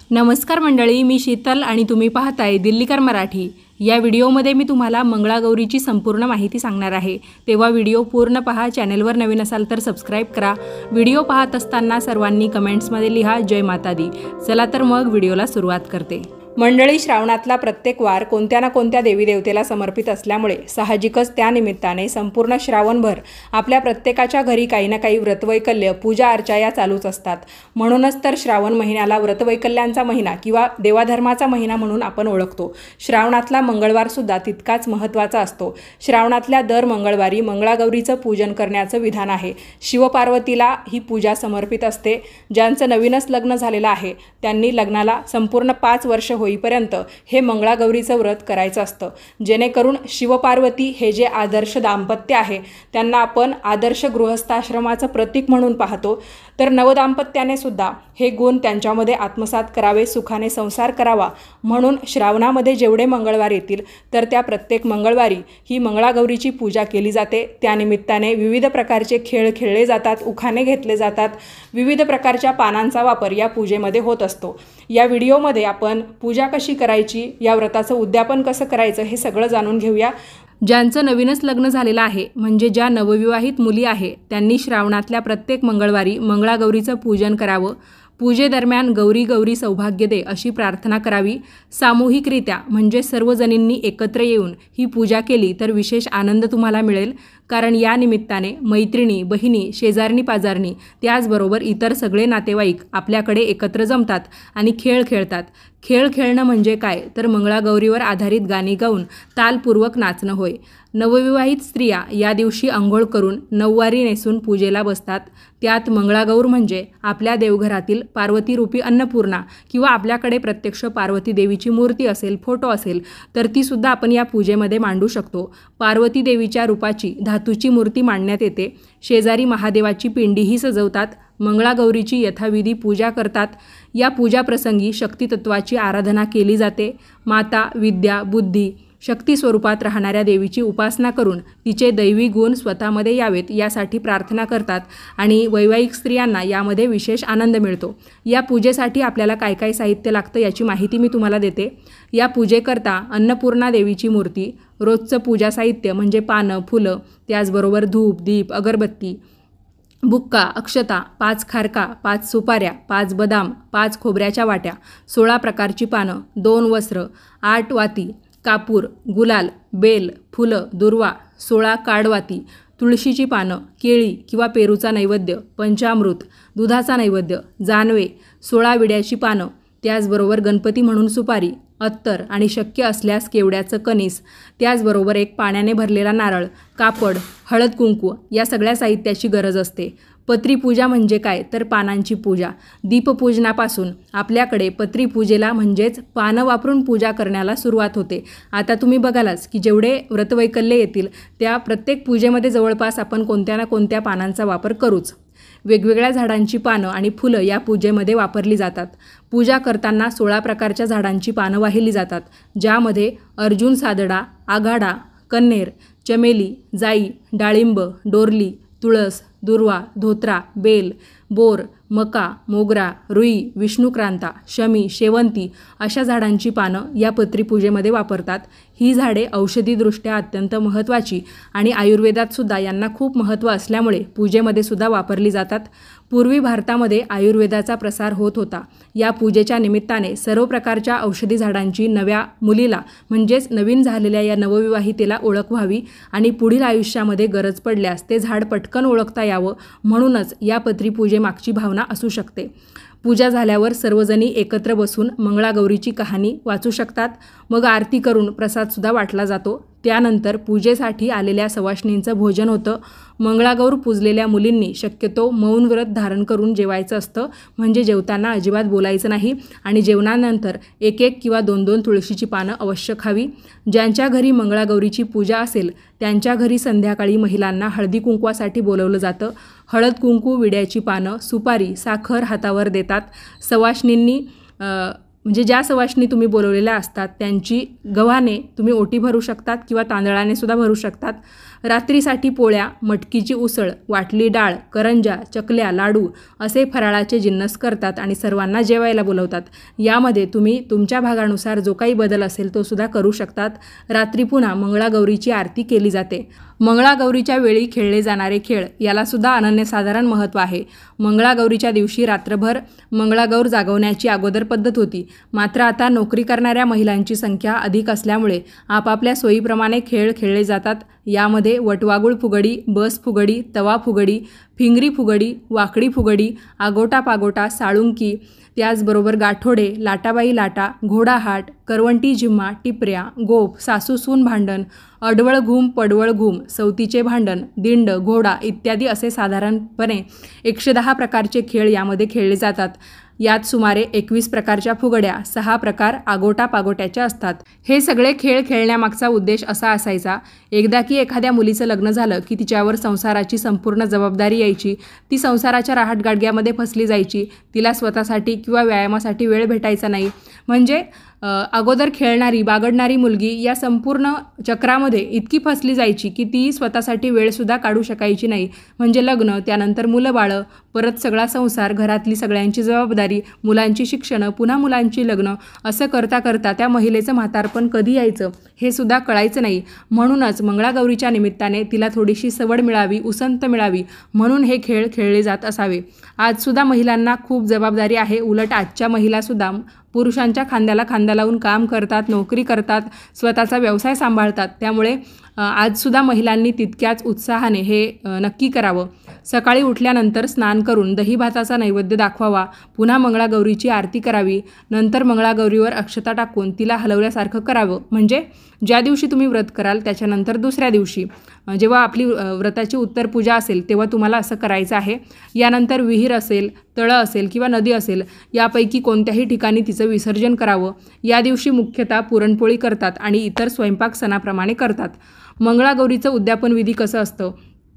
नमस्कार मंडळी, मी शीतल आणि तुम्ही पाहताय दिल्लीकर मराठी। या व्हिडिओमध्ये मी तुम्हाला मंगळागौरीची संपूर्ण माहिती सांगणार आहे, तेव्हा व्हिडिओ पूर्ण पहा। चॅनलवर नवीन असाल तर सबस्क्राइब करा। व्हिडिओ पाहत असताना सर्वांनी कमेंट्समध्ये लिहा जय माता दी। चला तर मग व्हिडिओला सुरुवात करते। मंडळी, श्रावणातला प्रत्येक वार कोणत्या ना कोणत्या देवी देवतेला समर्पित असल्यामुळे साहजिकच त्या निमित्ताने संपूर्ण श्रावणभर आपल्या प्रत्येकाच्या घरी काही ना काही व्रतवैकल्य, पूजा अर्चा या चालूच असतात। म्हणूनच तर श्रावण महिन्याला व्रतवैकल्यांचा महिना किंवा देवाधर्माचा महिना म्हणून आपण ओळखतो। श्रावणातला मंगळवार सुद्धा तितकाच महत्त्वाचा असतो। श्रावणातल्या दर मंगळवारी मंगळागौरीचं पूजन करण्याचं विधान आहे। शिवपार्वतीला ही पूजा समर्पित असते। ज्यांचं नवीनच लग्न झालेलं आहे त्यांनी लग्नाला संपूर्ण 5 वर्ष होईपर्यंत हे मंगळागौरीचं व्रत करायचं असतं, जेणेकरून शिवपार्वती हे जे आदर्श दाम्पत्य आहे त्यांना आपण आदर्श गृहस्थाश्रमाचं प्रतीक म्हणून पाहतो। तर नवदाम्पत्याने सुद्धा हे गुण त्यांच्यामध्ये आत्मसात करावे, सुखाने संसार करावा म्हणून श्रावणामध्ये जेवढे मंगळवार येतील तर त्या प्रत्येक मंगळवारी ही मंगळागौरीची पूजा केली जाते। त्यानिमित्ताने विविध प्रकारचे खेळ खेळले जातात, उखाणे घेतले जातात, विविध प्रकारच्या पानांचा वापर या पूजेमध्ये होत असतो। या व्हिडिओमध्ये आपण पूजा कशी करायची, या व्रताचं उद्यापन कसं करायचं हे सगळं जाणून घेऊया। ज्यांचं नवीनच लग्न झालेलं आहे म्हणजे ज्या नवविवाहित मुली आहे त्यांनी श्रावणातल्या प्रत्येक मंगळवारी मंगळागौरीचं पूजन करावं। पूजेदरम्यान गौरी गौरी सौभाग्य दे अशी प्रार्थना करावी। सामूहिकरित्या म्हणजे सर्वजणींनी एकत्र येऊन ही पूजा केली तर विशेष आनंद तुम्हाला मिळेल, कारण या निमित्ताने मैत्रिणी, बहिणी, शेजारणी पाजारणी त्याचबरोबर इतर सगळे नातेवाईक आपल्याकडे एकत्र जमतात आणि खेळ खेळतात। खेळ खेळणं म्हणजे काय तर मंगळागौरीवर आधारित गाणी गाऊन तालपूर्वक नाचणं होय। नवविवाहित स्त्रिया या दिवशी अंघोळ करून नऊवारी नेसून पूजेला बसतात। त्यात मंगळागौर म्हणजे आपल्या देवघरातील पार्वती रूपी अन्नपूर्णा किंवा आपल्याकडे प्रत्यक्ष पार्वती देवीची मूर्ती असेल, फोटो असेल तर ती सुद्धा आपण या पूजेमध्ये मांडू शकतो। पार्वती देवीच्या रूपाची धातूची मूर्ती मांडण्यात येते। शेजारी महादेवाची पिंडीही सजवतात। मंगळागौरीची यथाविधी पूजा करतात। या पूजाप्रसंगी शक्तितत्वाची आराधना केली जाते। माता, विद्या, बुद्धी, शक्ती स्वरूपात राहणाऱ्या देवीची उपासना करून तिचे दैवी गुण स्वतःमध्ये यावेत यासाठी प्रार्थना करतात आणि वैवाहिक स्त्रियांना यामध्ये विशेष आनंद मिळतो। या पूजेसाठी आपल्याला काय काय साहित्य लागतं याची माहिती मी तुम्हाला देते। या पूजेकरता अन्नपूर्णा देवीची मूर्ती, रोजचं पूजा साहित्य म्हणजे पानं, फुलं, त्याचबरोबर धूप, दीप, अगरबत्ती, बुक्का, अक्षता, 5 खारका, 5 सुपाऱ्या, 5 बदाम, 5 खोबऱ्याच्या वाट्या, 16 प्रकारची पानं, 2 वस्त्र, 8 वाती, कापूर, गुलाल, बेल, फुलं, दुर्वा, 16 काडवाती, तुळशीची पानं, केळी किंवा पेरूचा नैवेद्य, पंचामृत, दुधाचा नैवेद्य, जानवे, 16 विड्याची पानं, त्याचबरोबर गणपती म्हणून सुपारी, अत्तर आणि शक्य असल्यास केवड्याचं कणीस, त्याचबरोबर एक पाण्याने भरलेला नारळ, कापड, हळद कुंकू या सगळ्या साहित्याची गरज असते। पत्री पूजा म्हणजे काय तर पानांची पूजा। दीपपूजनापासून आपल्याकडे पत्री पूजेला म्हणजेच पानं वापरून पूजा करण्याला सुरुवात होते। आता तुम्ही बघालाच की जेवढे व्रतवैकल्य येतील त्या प्रत्येक पूजेमध्ये जवळपास आपण कोणत्या ना कोणत्या पानांचा वापर करूच। वेगवेगळ्या झाडांची पानं आणि फुलं या पूजेमध्ये वापरली जातात। पूजा करताना 16 प्रकारच्या झाडांची पानं वाहिली जातात, ज्यामध्ये अर्जुन सादडा, आघाडा, कन्हेर, चमेली, जाई, डाळिंब, डोरली, तुळस, दुर्वा, धोत्रा, बेल, बोर, मका, मोगरा, रुई, विष्णुक्रांता, शमी, शेवंती अशा झाडांची पानं या पत्रीपूजेमध्ये वापरतात। ही झाडे औषधीदृष्ट्या अत्यंत महत्त्वाची आणि आयुर्वेदात सुद्धा यांना खूप महत्त्व असल्यामुळे पूजेमध्ये सुद्धा वापरली जातात। पूर्वी भारतामध्ये आयुर्वेदाचा प्रसार होत होता। या पूजेच्या निमित्ताने सर्व प्रकारच्या औषधी झाडांची नव्या मुलीला म्हणजेच नवीन झालेल्या या नवविवाहितेला ओळख व्हावी आणि पुढील आयुष्यामध्ये गरज पडल्यास ते झाड पटकन ओळखता यावं म्हणूनच या पत्रीपूजेमागची भावना असू शकते। पूजा झाल्यावर सर्वजणी एकत्र बसून मंगळागौरीची कहाणी वाचू शकतात। मग आरती करून प्रसादसुद्धा वाटला जातो। त्यानंतर पूजेसाठी आलेल्या सवाष्णींचं भोजन होतं। मंगळागौर पूजलेल्या मुलींनी शक्यतो मौन व्रत धारण करून जेवायचं असतं, म्हणजे जेवताना अजिबात बोलायचं नाही आणि जेवणानंतर 1-1 किंवा 2-2 तुळशीची पानं अवश्य खावी। ज्यांच्या घरी मंगळागौरीची पूजा असेल त्यांच्या घरी संध्याकाळी महिलांना हळदी कुंकवासाठी बोलवलं जातं। हळद कुंकू, विड्याची पानं, सुपारी, साखर हातावर देतात। सवाष्णींनी म्हणजे ज्या सवाष्णी तुम्ही बोलवलेल्या असतात त्यांची गव्हाने तुम्ही ओटी भरू शकतात किंवा तांदळाने सुद्धा भरू शकतात। रात्रीसाठी पोळ्या, मटकीची उसळ, वाटली डाळ, करंजा, चकल्या, लाडू असे फराळाचे जिन्नस करतात आणि सर्वांना जेवायला बोलवतात। यामध्ये तुम्ही तुमच्या भागानुसार जो काही बदल असेल तो सुद्धा करू शकतात। रात्री पुन्हा मंगळागौरीची आरती केली जाते। मंगळागौरीच्या वेळी खेळले जाणारे खेळ याला सुद्धा अनन्यसाधारण महत्त्व आहे। मंगळागौरीच्या दिवशी रात्रभर मंगळागौर जागवण्याची अगोदर पद्धत होती, मात्र आता नोकरी करणाऱ्या महिलांची संख्या अधिक असल्यामुळे आपापल्या सोयीप्रमाणे खेळ खेळले जातात। यामध्ये वटवागुळ फुगडी, बस फुगडी, तवा फुगडी, फिंगरी फुगडी, वाकडी फुगडी, आगोटा पागोटा, साळुंकी, त्याचबरोबर गाठोडे, लाटाबाई लाटा, घोडाहाट, करवंटी झिम्मा, टिपऱ्या, गोफ, सासू सून भांडण, अडवळ घुम, पडवळ घुम, सवतीचे भांडण, दिंड, घोडा इत्यादी असे साधारणपणे 110 प्रकारचे खेळ यामध्ये खेळले जातात। यात सुमारे 21 प्रकारच्या फुगड्या, 6 प्रकार आगोटा पागोट्याच्या असतात। हे सगळे खेळ खेळण्यामागचा उद्देश असा असायचा, एकदा की एखाद्या मुलीचं लग्न झालं की तिच्यावर संसाराची संपूर्ण जबाबदारी यायची, ती संसाराच्या राहटगाडग्यामध्ये फसली जायची, तिला स्वतःसाठी किंवा व्यायामासाठी वेळ भेटायचा नाही। म्हणजे अगोदर खेळणारी बागडणारी मुलगी या संपूर्ण चक्रामध्ये इतकी फसली जायची की ती स्वतःसाठी वेळसुद्धा काढू शकायची नाही। म्हणजे लग्न, त्यानंतर मुलं बाळं, परत सगळा संसार, घरातली सगळ्यांची जबाबदारी, मुलांची शिक्षणं, पुन्हा मुलांची लग्न असं करता करता त्या महिलेचं म्हातारपण कधी यायचं हे सुद्धा कळायचं नाही। म्हणूनच मंगळागौरीच्या निमित्ताने तिला थोडीशी सवड मिळावी, उसंत मिळावी म्हणून हे खेळ खेळले जात असावे। आजसुद्धा महिलांना खूप जबाबदारी आहे, उलट आजच्या महिलासुद्धा पुरुषांच्या खांद्याला खांदा लावून काम करतात, नोकरी करतात, स्वतःचा व्यवसाय सांभाळतात। त्यामुळे आजसुद्धा महिलांनी तितक्याच उत्साहाने हे नक्की करावं। सकाळी उठल्यानंतर स्नान करून दही भाताचा नैवेद्य दाखवावा, पुन्हा मंगळागौरीची आरती करावी, नंतर मंगळागौरीवर अक्षता टाकून तिला हलवल्यासारखं करावं। म्हणजे ज्या दिवशी तुम्ही व्रत कराल त्याच्यानंतर दुसऱ्या दिवशी जेव्हा आपली व्रताची उत्तर पूजा असेल तेव्हा तुम्हाला असं करायचं आहे। यानंतर विहीर असेल, तळं असेल किंवा नदी असेल यापैकी कोणत्याही ठिकाणी तिचं विसर्जन करावं। या दिवशी मुख्यतः पुरणपोळी करतात आणि इतर स्वयंपाक सणाप्रमाणे करतात। मंगळागौरीचं उद्यापन विधी कसं असतं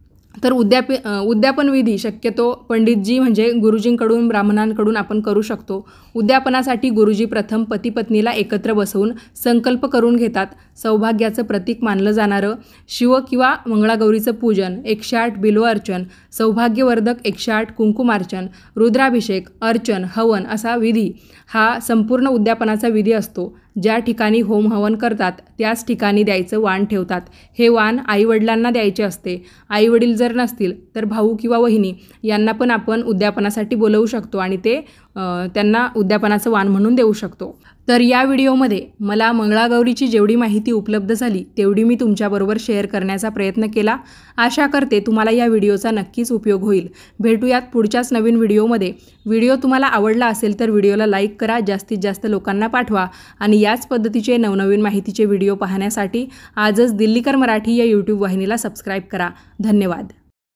तर उद्यापन विधी शक्यतो पंडितजी म्हणजे गुरुजींकडून, ब्राह्मणांकडून आपण करू शकतो। उद्यापनासाठी गुरुजी प्रथम पती पत्नीला एकत्र बसवून संकल्प करून घेतात। सौभाग्याचं प्रतीक मानलं जाणारं शिव किंवा मंगळागौरीचं पूजन, 108 बिल्व अर्चन, सौभाग्यवर्धक 108 कुंकुमार्चन, रुद्राभिषेक, अर्चन, हवन असा विधी हा संपूर्ण उद्यापनाचा विधी असतो। ज्या ठिकाणी होम हवन करतात त्याच ठिकाणी द्यायचं वाण ठेवतात। हे वाण आईवडिलांना द्यायचे असते। आईवडील जर नसतील तर भाऊ किंवा वहिनी यांना पण आपण उद्यापनासाठी बोलवू शकतो आणि ते त्यांना उद्यापनाचं वाण म्हणून देऊ शकतो। तर या व्हिडिओमध्ये मला मंगळागौरीची जेवढी माहिती उपलब्ध झाली तेवढी मी तुमच्याबरोबर शेअर करण्याचा प्रयत्न केला। आशा करते तुम्हाला या व्हिडिओचा नक्कीच उपयोग होईल। भेटूयात पुढच्याच नवीन व्हिडिओमध्ये। व्हिडिओ तुम्हाला आवडला असेल तर व्हिडिओला लाईक करा, जास्तीत जास्त लोकांना पाठवा आणि याच पद्धतीचे नवनवीन माहितीचे व्हिडिओ पाहण्यासाठी आजच दिल्लीकर मराठी या यूट्यूब वाहिनीला सबस्क्राईब करा। धन्यवाद।